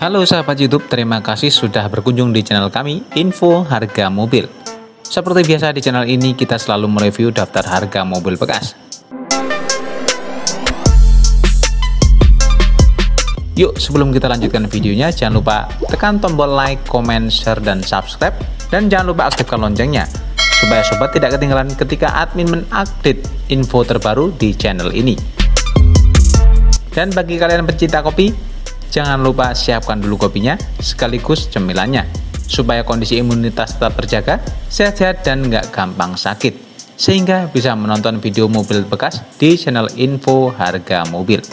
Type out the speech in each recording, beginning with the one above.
Halo sahabat YouTube, terima kasih sudah berkunjung di channel kami, Info Harga Mobil. Seperti biasa di channel ini kita selalu mereview daftar harga mobil bekas. Yuk, sebelum kita lanjutkan videonya, jangan lupa tekan tombol like, comment, share, dan subscribe. Dan jangan lupa aktifkan loncengnya, supaya sobat tidak ketinggalan ketika admin mengupdate info terbaru di channel ini. Dan bagi kalian pencinta kopi, jangan lupa siapkan dulu kopinya sekaligus cemilannya, supaya kondisi imunitas tetap terjaga, sehat-sehat, dan nggak gampang sakit, sehingga bisa menonton video mobil bekas di channel Info Harga Mobil.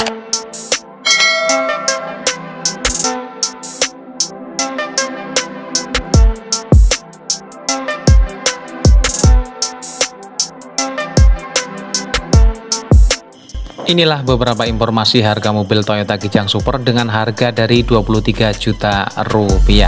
Inilah beberapa informasi harga mobil Toyota Kijang Super dengan harga dari 23 juta rupiah.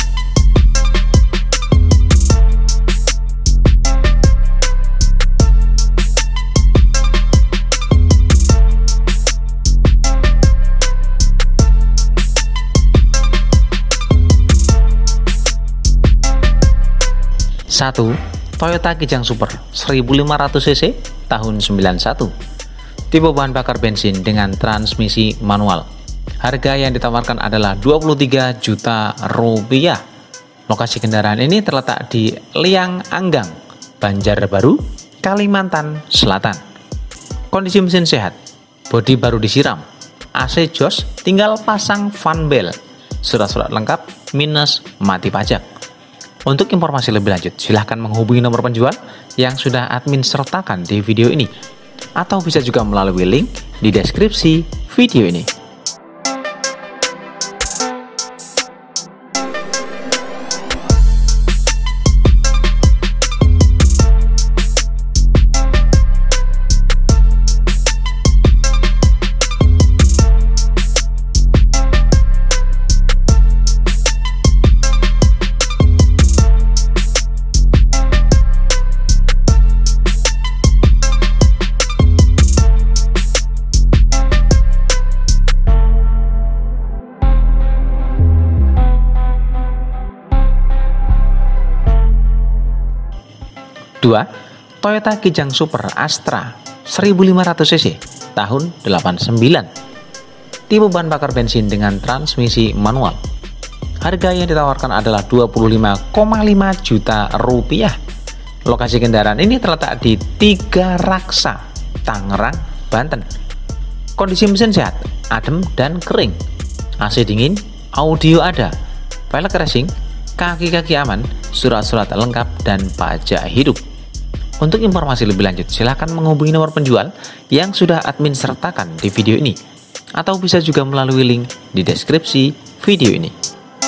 Satu, Toyota Kijang Super 1500 cc tahun 91. Tipe bahan bakar bensin dengan transmisi manual. Harga yang ditawarkan adalah 23 juta rupiah. Lokasi kendaraan ini terletak di Liang Anggang, Banjarbaru, Kalimantan Selatan. Kondisi mesin sehat, bodi baru disiram, AC jos, tinggal pasang fan bel, surat-surat lengkap minus mati pajak. Untuk informasi lebih lanjut, silahkan menghubungi nomor penjual yang sudah admin sertakan di video ini, atau bisa juga melalui link di deskripsi video ini. Dua, Toyota Kijang Super Astra 1500 cc tahun 89. Tipe bahan bakar bensin dengan transmisi manual. Harga yang ditawarkan adalah 25,5 juta rupiah. Lokasi kendaraan ini terletak di Tiga Raksa, Tangerang, Banten. Kondisi mesin sehat, adem dan kering. AC dingin, audio ada, velg racing, kaki-kaki aman, surat-surat lengkap, dan pajak hidup. Untuk informasi lebih lanjut, silahkan menghubungi nomor penjual yang sudah admin sertakan di video ini, atau bisa juga melalui link di deskripsi video ini.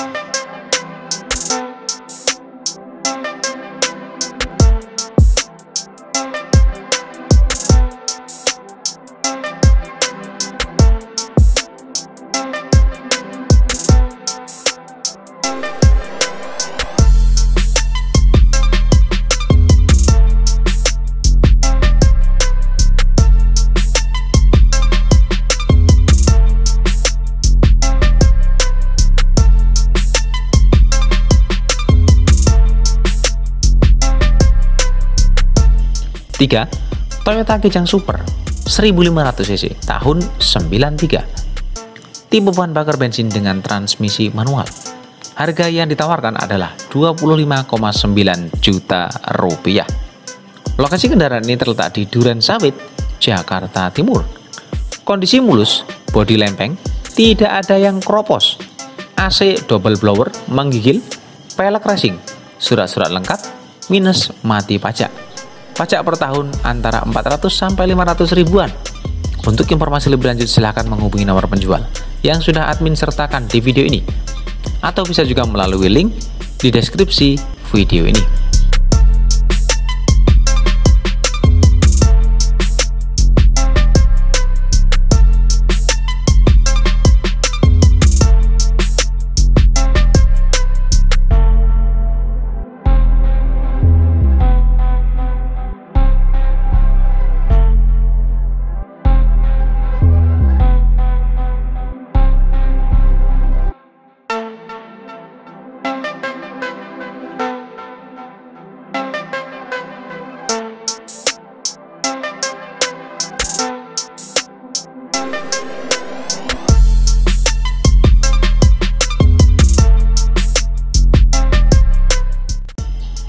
Tiga, Toyota Kijang Super 1500 cc tahun 93. Tipe bahan bakar bensin dengan transmisi manual. Harga yang ditawarkan adalah 25,9 juta rupiah. Lokasi kendaraan ini terletak di Duren Sawit, Jakarta Timur. Kondisi mulus, bodi lempeng, tidak ada yang kropos, AC double blower menggigil, velg racing, surat-surat lengkap, minus mati pajak. Pajak per tahun antara 400 sampai 500 ribuan. Untuk informasi lebih lanjut, silahkan menghubungi nomor penjual yang sudah admin sertakan di video ini, atau bisa juga melalui link di deskripsi video ini.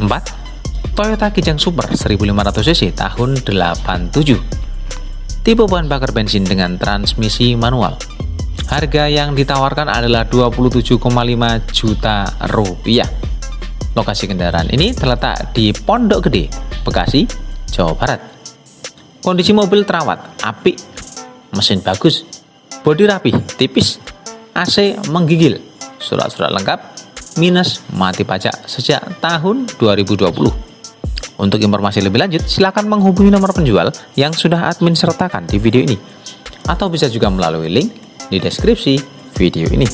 4. Toyota Kijang Super 1500cc tahun 87. Tipe bahan bakar bensin dengan transmisi manual. Harga yang ditawarkan adalah 27,5 juta rupiah. Lokasi kendaraan ini terletak di Pondok Gede, Bekasi, Jawa Barat. Kondisi mobil terawat, apik, mesin bagus, bodi rapi, tipis, AC menggigil, surat-surat lengkap, minus mati pajak sejak tahun 2020. Untuk informasi lebih lanjut, silakan menghubungi nomor penjual yang sudah admin sertakan di video ini, atau bisa juga melalui link di deskripsi video ini.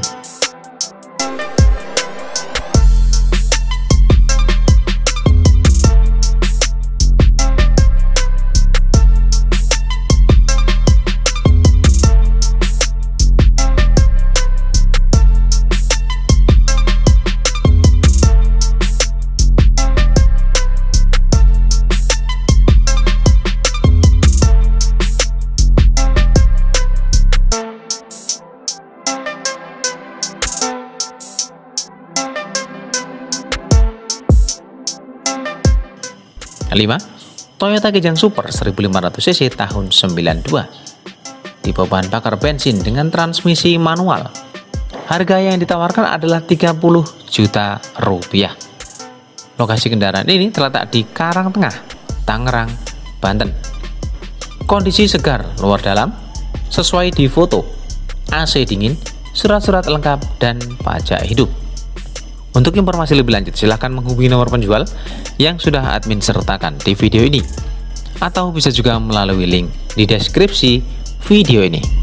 5. Toyota Kijang Super 1500cc tahun 92. Tipe bahan bakar bensin dengan transmisi manual. Harga yang ditawarkan adalah 30 juta rupiah. Lokasi kendaraan ini terletak di Karangtengah, Tangerang, Banten. Kondisi segar luar dalam, sesuai di foto, AC dingin, surat-surat lengkap, dan pajak hidup. Untuk informasi lebih lanjut, silahkan menghubungi nomor penjual yang sudah admin sertakan di video ini, atau bisa juga melalui link di deskripsi video ini.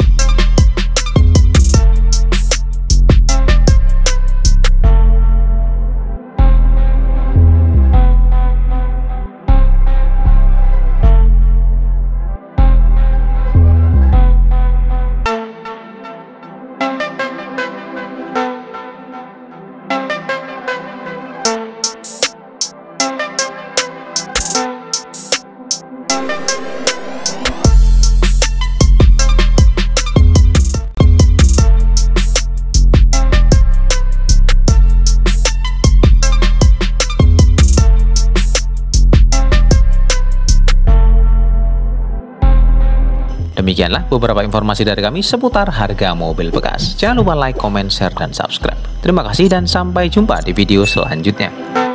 Demikianlah beberapa informasi dari kami seputar harga mobil bekas. Jangan lupa like, comment, share, dan subscribe. Terima kasih dan sampai jumpa di video selanjutnya.